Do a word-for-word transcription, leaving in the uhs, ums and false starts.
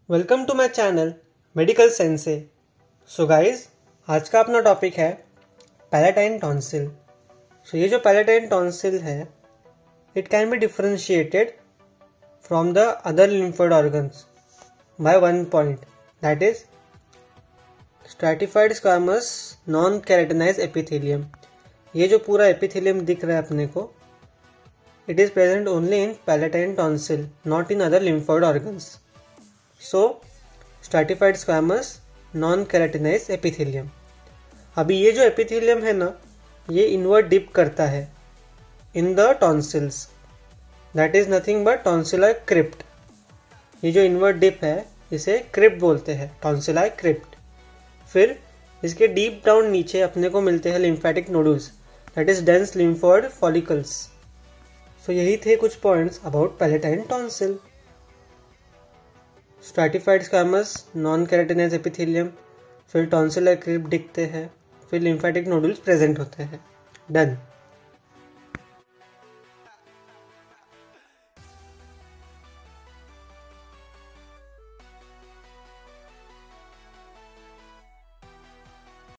Welcome to my channel medical sensei. So guys, आज का अपना टॉपिक है पैलेटाइन टॉन्सिल। सो ये जो पैलेटाइन टॉन्सिल है, it can be differentiated from the other lymphoid organs by one point, that is stratified squamous non keratinize epithelium. ये जो पूरा एपिथेलियम दिख रहा है अपने को, it is present only in palatine tonsil, not in other lymphoid organs. So stratified squamous non keratinize epithelium. अभी ये जो एपिथेलियम है ना, ये इनवर्ड डिप करता है in the tonsils, that is nothing but tonsillar crypt. ये जो इनवर्ड डिप है, इसे क्रिप्ट बोलते हैं, टॉन्सिलर क्रिप्ट। फिर इसके डीप डाउन नीचे अपने को मिलते हैं lymphatic nodules, that is dense lymphoid follicles. So यही थे कुछ points about palatine tonsil. Stratified squamous non keratinize epithelium, फिर टॉन्सिलर क्रिप्ट दिखते हैं, फिर लिम्फेटिक नोडुल्स प्रेजेंट होते हैं। डन।